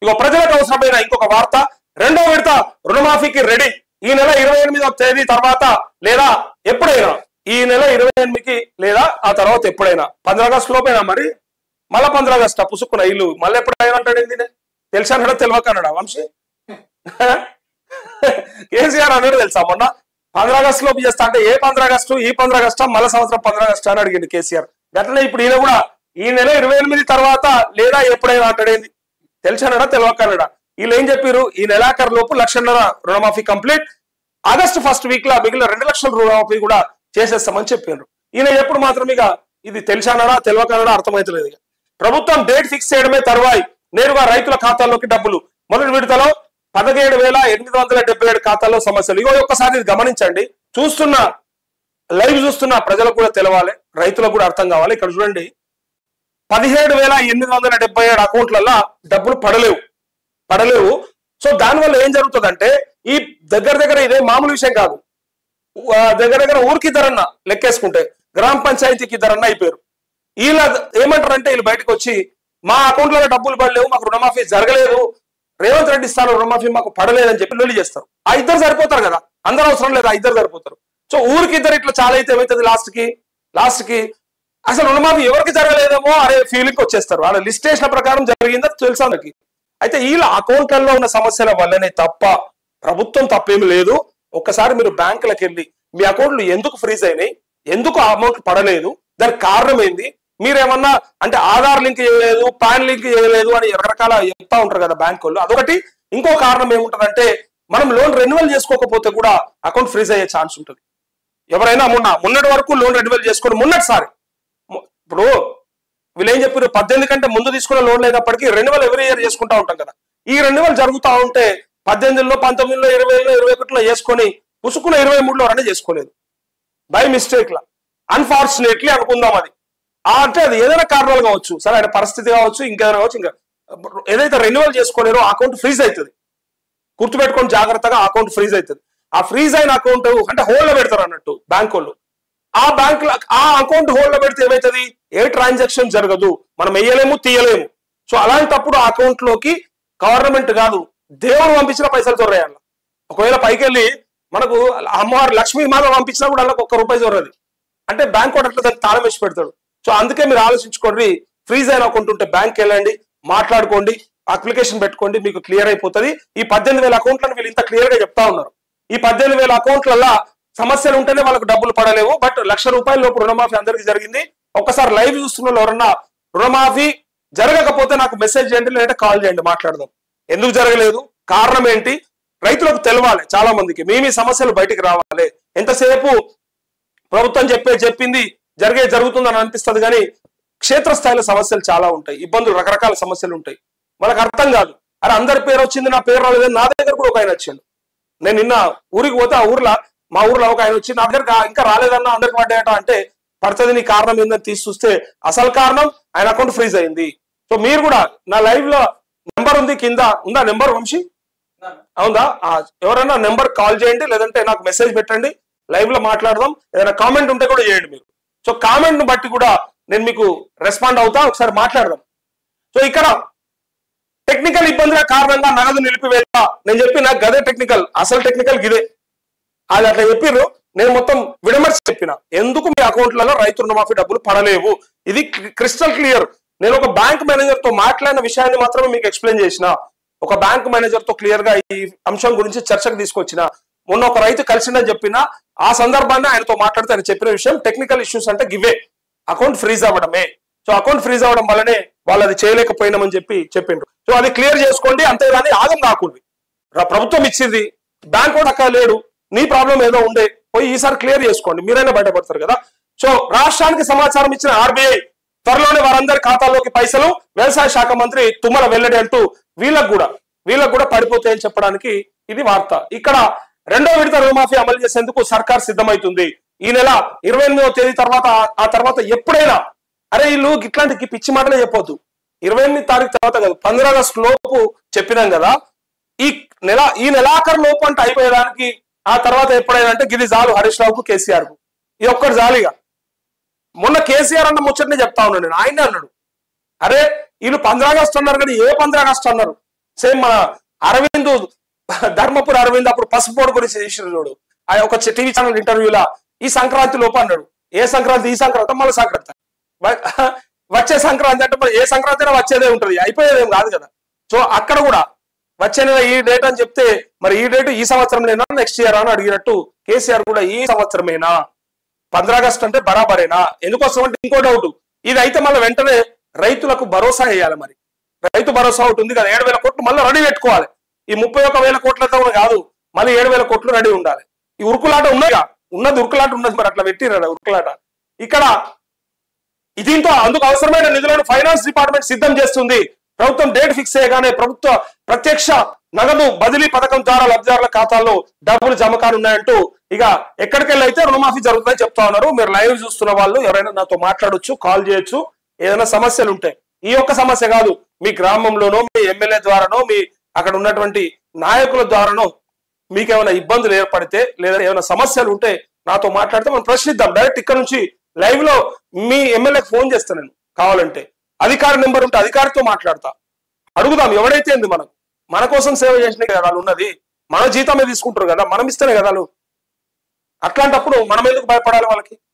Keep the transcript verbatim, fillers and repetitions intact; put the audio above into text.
ఇగో ప్రజలకు అవసరమైన ఇంకొక వార్త, రెండో విడత రుణమాఫీకి రెడీ. ఈ నెల ఇరవై ఎనిమిదవ తేదీ తర్వాత లేదా ఎప్పుడైనా, ఈ నెల ఇరవై ఎనిమిదికి లేదా ఆ తర్వాత ఎప్పుడైనా, పంద్ర ఆగస్టు లోపైనా మరి మళ్ళా పంద్ర ఆగస్టు పుసుకున్న ఇల్లు మళ్ళీ ఎప్పుడైనా అంటాడు. ఏంది తెలిసానడా తెలియకన్నాడా వంశీ? కేసీఆర్ అన్నాడు తెలుసా మొన్న పంద్ర ఆగస్టు లోపు చేస్తా అంటే, ఏ పంద్ర ఆగస్టు? ఈ పంద్ర ఆగస్టా మళ్ళా సంవత్సరం పంద్ర ఆగస్టు అని అడిగింది కేసీఆర్. గట్లనే ఇప్పుడు ఈయన కూడా ఈ నెల ఇరవై ఎనిమిది తర్వాత లేదా ఎప్పుడైనా అంటాడేంది తెలిసానడా తెలియకన్నాడా? వీళ్ళు ఏం చెప్పారు, ఈ నెలాఖరు లోపు లక్షన్నర రుణమాఫీ కంప్లీట్, ఆగస్టు ఫస్ట్ వీక్ లో మిగిలిన రెండు లక్షల రుణమాఫీ కూడా చేసేస్తామని చెప్పారు. ఈయన ఎప్పుడు మాత్రం ఇక ఇది తెలిసానడా తెలియకన్నాడా అర్థమైతలేదు. ఇక ప్రభుత్వం డేట్ ఫిక్స్ చేయడమే తరువాయి, నేరుగా రైతుల ఖాతాల్లోకి డబ్బులు. మొదటి విడతలో పదిహేడు వేల ఎనిమిది వందల డెబ్బై ఏడు ఖాతాల్లో సమస్యలు. ఇగో ఒక్కసారి ఇది గమనించండి, చూస్తున్న లైవ్ చూస్తున్న ప్రజలకు కూడా తెలవాలి, రైతులకు కూడా అర్థం కావాలి. ఇక్కడ చూడండి, పదిహేడు వేల ఎనిమిది వందల డెబ్బై ఏడు అకౌంట్లలో డబ్బులు పడలేవు పడలేవు సో దానివల్ల ఏం జరుగుతుందంటే, ఈ దగ్గర దగ్గర ఇదే మామూలు విషయం కాదు, దగ్గర దగ్గర ఊరికి ఇద్దరన్న లెక్కేసుకుంటే గ్రామ పంచాయతీకి ఇద్దరన్న అయిపోయారు. వీళ్ళ ఏమంటారంటే, వీళ్ళు బయటకు వచ్చి మా అకౌంట్లలో డబ్బులు పడలేవు, మాకు రుణమాఫీ జరగలేదు, రేవంత్ రెడ్డి స్థానం రుణమాఫీ మాకు పడలేదని చెప్పి లొల్లి చేస్తారు. ఆ ఇద్దరు సరిపోతారు కదా, అందరూ అవసరం లేదు, ఆ ఇద్దరు సరిపోతారు. సో ఊరికి ఇద్దరు ఇట్లా చాలా అయితే ఏమవుతుంది, లాస్ట్ కి లాస్ట్ కి అసలు రుణమాఫీ ఎవరికి జరగలేదేమో అనే ఫీలింగ్ వచ్చేస్తారు. వాళ్ళ లిస్ట్ వేసిన ప్రకారం జరిగిందో తెలుసు అందరికి. అయితే వీళ్ళ అకౌంట్లలో ఉన్న సమస్యల వల్లనే తప్ప ప్రభుత్వం తప్పేమి లేదు. ఒక్కసారి మీరు బ్యాంకులకు వెళ్ళి మీ అకౌంట్లు ఎందుకు ఫ్రీజ్ అయినాయి, ఎందుకు అమౌంట్ పడలేదు, దానికి కారణం ఏంది, మీరేమన్నా అంటే ఆధార్ లింక్ చేయలేదు, పాన్ లింక్ చేయలేదు అని రకరకాల చెప్తా ఉంటారు కదా బ్యాంక్ వాళ్ళు. అదొకటి. ఇంకో కారణం ఏముంటదంటే, మనం లోన్ రెన్యువల్ చేసుకోకపోతే కూడా అకౌంట్ ఫ్రీజ్ అయ్యే ఛాన్స్ ఉంటుంది. ఎవరైనా మొన్న మొన్నటి వరకు లోన్ రెన్యువల్ చేసుకుని మొన్నటిసారి, ఇప్పుడు వీళ్ళు ఏం చెప్పారు, పద్దెనిమిది కంటే ముందు తీసుకున్న లోన్ అయినప్పటికీ రెన్యువల్ ఎవరీ ఇయర్ చేసుకుంటా ఉంటాం కదా. ఈ రెన్యువల్ జరుగుతూ ఉంటే పద్దెనిమిదిలో పంతొమ్మిదిలో ఇరవైలో ఇరవై ఒకటిలో చేసుకొని పుసుకున్న ఇరవై మూడులో రన్ చేసుకోలేదు బై మిస్టేక్ లా, అన్ఫార్చునేట్లీ అనుకుందాం. అది అంటే అది ఏదైనా కారణాలు కావచ్చు, సరే ఆయన పరిస్థితి కావచ్చు, ఇంకేదైనా కావచ్చు. ఇంకా ఏదైతే రెన్యువల్ చేసుకోలేరో అకౌంట్ ఫ్రీజ్ అవుతుంది. గుర్తుపెట్టుకొని జాగ్రత్తగా అకౌంట్ ఫ్రీజ్ అవుతుంది. ఆ ఫ్రీజ్ అయిన అకౌంట్ అంటే హోల్డ్ లో పెడతారు అన్నట్టు బ్యాంక్ వాళ్ళు. ఆ బ్యాంక్ ఆ అకౌంట్ హోల్డ్ లో పెడితే ఏమవుతుంది, ఏ ట్రాన్సాక్షన్ జరగదు, మనం వేయలేము తీయలేము. సో అలాంటప్పుడు ఆ అకౌంట్ లోకి గవర్నమెంట్ కాదు దేవుడు పంపించిన పైసలు చొర్రేయాలి. ఒకవేళ పైకి వెళ్ళి మనకు అమ్మవారు లక్ష్మీ మాత పంపించినా కూడా అలా ఒక్క రూపాయి చొర్రది అంటే బ్యాంక్ కూడా అట్లా దానికి తాళం వేసి పెడతాడు. సో అందుకే మీరు ఆలోచించుకోండి, ఫ్రీజ్ అయిన అకౌంట్ ఉంటే బ్యాంక్ వెళ్ళండి, మాట్లాడుకోండి, అప్లికేషన్ పెట్టుకోండి, మీకు క్లియర్ అయిపోతుంది. ఈ పద్దెనిమిది వేల అకౌంట్లను వీళ్ళు ఇంత క్లియర్ గా చెప్తా ఉన్నారు. ఈ పద్దెనిమిది వేల అకౌంట్లలో సమస్యలు ఉంటేనే వాళ్ళకు డబ్బులు పడలేవు. బట్ లక్ష రూపాయల లోపు రుణమాఫీ అందరికీ జరిగింది. ఒక్కసారి లైవ్ చూస్తున్న ఎవరన్నా రుణమాఫీ జరగకపోతే నాకు మెసేజ్ చేయండి, లేదంటే కాల్ చేయండి, మాట్లాడదాం. ఎందుకు జరగలేదు, కారణం ఏంటి, రైతులకు తెలవాలి. చాలా మందికి మీ మీ సమస్యలు బయటికి రావాలి. ఎంతసేపు ప్రభుత్వం చెప్పే చెప్పింది జరిగే జరుగుతుందని అనిపిస్తుంది, కానీ క్షేత్రస్థాయిలో సమస్యలు చాలా ఉంటాయి, ఇబ్బందులు, రకరకాల సమస్యలు ఉంటాయి. వాళ్ళకి అర్థం కాదు, అరే అందరి పేరు వచ్చింది నా పేరు రాలేదని. నా దగ్గర కూడా ఒక ఆయన వచ్చిండు. నేను నిన్న ఊరికి పోతే ఆ ఊర్లో మా ఊర్లో ఒక ఆయన వచ్చి నా దగ్గర ఇంకా రాలేదన్నా అందరికి పడ్డాయట అంటే, పడుతుంది నీ కారణం ఏందని తీసి చూస్తే అసలు కారణం ఆయన అకౌంట్ ఫ్రీజ్ అయింది. సో మీరు కూడా నా లైవ్ లో నెంబర్ ఉంది, కింద ఉందా నెంబర్ వంశీ? అవుందా? ఎవరైనా నెంబర్ కాల్ చేయండి, లేదంటే నాకు మెసేజ్ పెట్టండి, లైవ్ లో మాట్లాడదాం. ఏదైనా కామెంట్ ఉంటే కూడా చేయండి మీరు. సో కామెంట్ ను బట్టి కూడా నేను మీకు రెస్పాండ్ అవుతా, ఒకసారి మాట్లాడదాం. సో ఇక్కడ టెక్నికల్ ఇబ్బందుల కారణంగా నగదు నిలిపివేత, నేను చెప్పిన గదే టెక్నికల్, అసలు టెక్నికల్ గిదే. అది అట్లా చెప్పిర్రు, నేను మొత్తం విడమర్చి చెప్పిన ఎందుకు మీ అకౌంట్లలో రైతు రుణమాఫీ డబ్బులు పడలేవు. ఇది క్రిస్టల్ క్లియర్. నేను ఒక బ్యాంక్ మేనేజర్ తో మాట్లాడిన విషయాన్ని మాత్రమే మీకు ఎక్స్ప్లెయిన్ చేసిన. ఒక బ్యాంక్ మేనేజర్ తో క్లియర్ గా ఈ అంశం గురించి చర్చకు తీసుకొచ్చిన. మొన్న ఒక రైతు కలిసిందని చెప్పిన, ఆ సందర్భాన్ని ఆయనతో మాట్లాడితే ఆయన చెప్పిన విషయం టెక్నికల్ ఇష్యూస్ అంటే గివే, అకౌంట్ ఫ్రీజ్ అవ్వడమే. సో అకౌంట్ ఫ్రీజ్ అవ్వడం వల్లనే వాళ్ళు అది చేయలేకపోయినామని చెప్పి చెప్పిండ్రు. సో అది క్లియర్ చేసుకోండి, అంతేగాని ఆగం కాకుండా. ప్రభుత్వం ఇచ్చింది, బ్యాంక్ కూడా అక్కడ లేడు, నీ ప్రాబ్లం ఏదో ఉండే పోయి ఈసారి క్లియర్ చేసుకోండి, మీరైనా బయటపడతారు కదా. సో రాష్ట్రానికి సమాచారం ఇచ్చిన ఆర్బీఐ త్వరలోనే వారందరి ఖాతాల్లోకి పైసలు, వ్యవసాయ శాఖ మంత్రి తుమ్మల వెల్లడి అంటూ వీళ్ళకు కూడా వీళ్ళకు కూడా పడిపోతాయని చెప్పడానికి ఇది వార్త. ఇక్కడ రెండో విడత రుణమాఫీ అమలు చేసేందుకు సర్కార్ సిద్ధమవుతుంది. ఈ నెల ఇరవై ఎనిమిదవ తేదీ తర్వాత ఆ తర్వాత ఎప్పుడైనా, అరే వీళ్ళు ఇట్లాంటి పిచ్చి మాటలే చెప్పొద్దు, ఇరవై ఎనిమిది తారీఖు తర్వాత కాదు, పంద్ర ఆగస్టు లోపు చెప్పినాం కదా. ఈ నెల ఈ నెలాఖరు లోపు అంటే అయిపోయేదానికి, ఆ తర్వాత ఎప్పుడైనా అంటే గిది చాలు హరీష్ రావుకు, కేసీఆర్ కు, ఇది ఒక్కటి జాలిగా. మొన్న కేసీఆర్ అన్న ముచ్చటనే చెప్తా ఉన్నాను నేను, ఆయనే అన్నాడు, అరే వీళ్ళు పంద్ర ఆగస్టు అన్నారు కానీ ఏ పంద్ర ఆగస్టు అన్నారు, సేమ్ మన అరవింద్ ధర్మపురి అరవింద్ అప్పుడు పసుపు బోర్డు గురించి చేసిన చూడు, ఆ ఒక టీవీ ఛానల్ ఇంటర్వ్యూలా ఈ సంక్రాంతి లోపు అన్నాడు. ఏ సంక్రాంతి? ఈ సంక్రాంతి మళ్ళీ సంక్రాంతి వచ్చే సంక్రాంతి అంటే మరి ఏ సంక్రాంతి అయినా వచ్చేదే ఉంటుంది, అయిపోయేదేం కాదు కదా. సో అక్కడ కూడా వచ్చే నెల ఈ డేట్ అని చెప్తే మరి ఈ డేట్ ఈ సంవత్సరంలోనా నెక్స్ట్ ఇయర్ అని అడిగినట్టు కేసీఆర్ కూడా ఈ సంవత్సరమేనా, పంద్రా ఆగస్టు అంటే బరాబరేనా? ఎందుకోసం అంటే ఇంకో డౌట్, ఇది అయితే మళ్ళీ వెంటనే రైతులకు భరోసా వేయాలి. మరి రైతు భరోసా ఒకటి ఉంది కదా, ఏడు వేల కోట్లు మళ్ళీ రెడీ పెట్టుకోవాలి. ఈ ముప్పై ఒక్క వేల కోట్లతో కాదు, మళ్ళీ ఏడు వేల కోట్లు రెడీ ఉండాలి. ఈ ఉరుకులాట ఉన్నాయిగా, ఉన్నది ఉరుకులాట ఉన్నది, మరి అట్లా పెట్టిరా ఉరుకులాట. ఇక్కడ దీంతో అందుకు అవసరమైన నిధులను ఫైనాన్స్ డిపార్ట్మెంట్ సిద్ధం చేస్తుంది. ప్రభుత్వం డేట్ ఫిక్స్ చేయగానే ప్రభుత్వ ప్రత్యక్ష నగదు బదిలీ పథకం ద్వారా లబ్ధిదారుల ఖాతాల్లో డబ్బులు జమ కానున్నాయంటూ ఇక ఎక్కడికెళ్ళి అయితే రుణమాఫీ జరుగుతుందని చెప్తా ఉన్నారు. మీరు లైవ్ చూస్తున్న వాళ్ళు ఎవరైనా నాతో మాట్లాడొచ్చు, కాల్ చేయొచ్చు, ఏదైనా సమస్యలు ఉంటాయి. ఈ ఒక్క సమస్య కాదు, మీ గ్రామంలోనో మీ ఎమ్మెల్యే ద్వారానో మీ అక్కడ ఉన్నటువంటి నాయకుల ద్వారానో మీకు ఏమైనా ఇబ్బందులు ఏర్పడితే లేదా ఏమైనా సమస్యలు ఉంటే నాతో మాట్లాడితే మనం ప్రశ్నిద్దాం. డైరెక్ట్ ఇక్కడ నుంచి లైవ్ లో మీ ఎమ్మెల్యేకి ఫోన్ చేస్తాను నేను, కావాలంటే అధికారి నెంబర్ ఉంటే అధికారితో మాట్లాడతా, అడుగుదాం. ఎవడైతే ఏంది మనకు మన కోసం సేవ చేసినా కదా వాళ్ళు ఉన్నది, మన జీతమే తీసుకుంటారు కదా, మనం ఇస్తేనే కదా వాళ్ళు. అట్లాంటప్పుడు మనం ఎందుకు భయపడాలి వాళ్ళకి?